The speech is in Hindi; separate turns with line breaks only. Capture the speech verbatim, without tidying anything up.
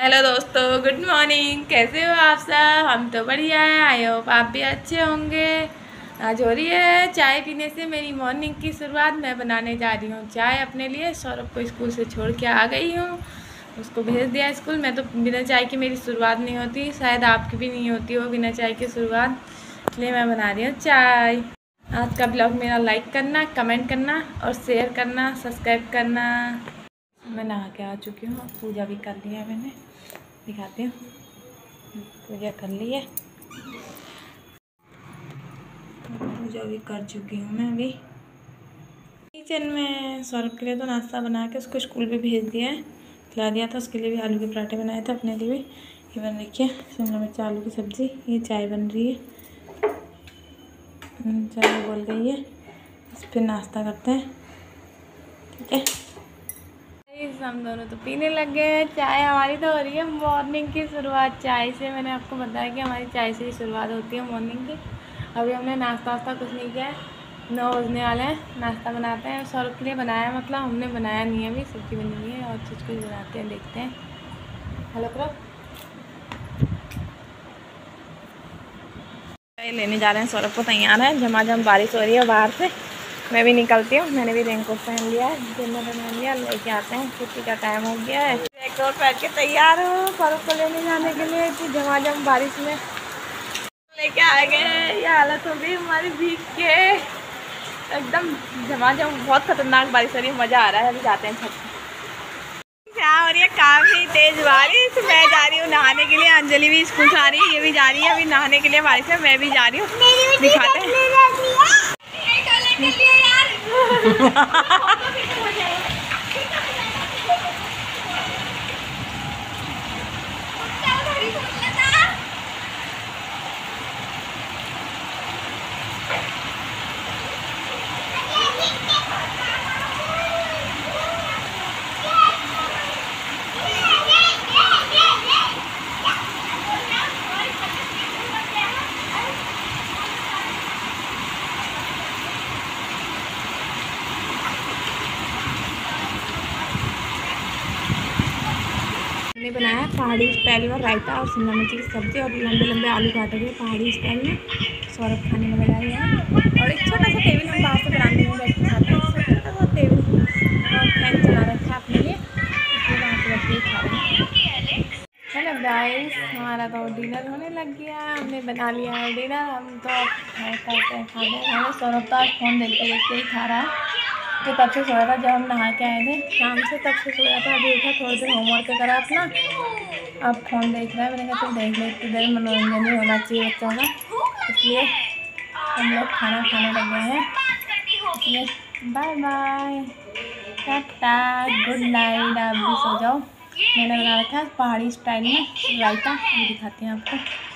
हेलो दोस्तों, गुड मॉर्निंग। कैसे हो आप सब? हम तो बढ़िया है। आई होप आप भी अच्छे होंगे। आज हो रही है चाय पीने से मेरी मॉर्निंग की शुरुआत। मैं बनाने जा रही हूँ चाय अपने लिए। सौरभ को स्कूल से छोड़ के आ गई हूँ, उसको भेज दिया स्कूल। मैं तो बिना चाय की मेरी शुरुआत नहीं होती, शायद आपकी भी नहीं होती हो बिना चाय की शुरुआत, इसलिए मैं बना रही हूँ चाय। आज का ब्लॉग मेरा लाइक करना, कमेंट करना और शेयर करना, सब्सक्राइब करना। मैं नहा के आ चुकी हूँ, पूजा भी कर लिया है मैंने, दिखाती हूँ। पूजा कर ली है, पूजा भी कर चुकी हूँ मैं अभी। किचन में सौरभ के लिए तो नाश्ता बना के उसको स्कूल भी भेज दिया है, खिला दिया था। उसके लिए भी आलू के पराठे बनाए थे, अपने लिए भी। ये बन रखी है शिमला मिर्च आलू की सब्ज़ी। ये चाय बन रही है, चाय बोल गई है। इस पर नाश्ता करते हैं, ठीक है। हम दोनों तो पीने लग गए हैं चाय। हमारी तो हो रही है मॉर्निंग की शुरुआत चाय से। मैंने आपको बताया कि हमारी चाय से ही शुरुआत होती है मॉर्निंग की। अभी हमने नाश्ता वास्ता कुछ नहीं किया है, नौ बजने वाले हैं। नाश्ता बनाते हैं, सौरभ के लिए बनाया, मतलब हमने बनाया नहीं है अभी, सब्ज़ी बनी हुई है और चीज़ कुछ बनाते हैं, देखते हैं। हेलो करो। लेने जा रहे हैं सौरभ को, तैयार है। झमाझम बारिश हो रही है बाहर से, मैं भी निकलती हूँ। मैंने भी रेनकोट पहन लिया है, डिनर पहन लिया। लेके आते हैं, छुट्टी का टाइम हो गया है। रेनकोट पहन के तैयार हूँ सौरभ को लेने जाने के लिए। इतनी झमाझम बारिश में लेके आ गए हैं, ये हालत हो गई हमारी भीग के एकदम। झमाझम बहुत खतरनाक बारिश हो रही है, मज़ा आ रहा है। अभी जाते हैं छत। क्या हो रही है? काफ़ी तेज़ बारिश। मैं जा रही हूँ नहाने के लिए, अंजलि भी स्कूल से आ रही है, ये भी जा रही है अभी नहाने के लिए। बारिश है, मैं भी जा रही हूँ, दिखाते हैं। हमने बनाया है पहाड़ी स्टाइल में रायता और शिमला मिर्च की सब्ज़ी, और लंबे लंबे आलू काटे हुए पहाड़ी स्टाइल में। सौरभ खाने में लगाए हैं, और एक छोटा सा टेबल हम बाहर से बरामदे में बैठ के खाते हैं। छोटा सा टेबल और फैन चला रखा है अपने लिए, इसलिए वहाँ पर बैठ के खा रहे हैं। हेलो गाइस, हमारा तो डिनर होने लग गया। हमने बना लिया है डिनर। हम तो करते हैं खाने खाने। सौरभ तो आज फ़ोन देखते देखते ही खा रहा है। तो तब से सोया था जब हम नहा के आए थे शाम से, तब से सोया था। अभी उठा, थोड़ी देर होमवर्क करा अपना, अब फ़ोन देख रहा है। मैंने कहा चल देख ले, इतनी देर मनोरंजन ही होना चाहिए बच्चों का, इसलिए हम लोग खाना खाने लग गए हैं। इसलिए bye bye, tata, good night. आप भी सो जाओ। मैंने बना रखा है पहाड़ी स्टाइल में रायता, ये दिखाती हैं आपको।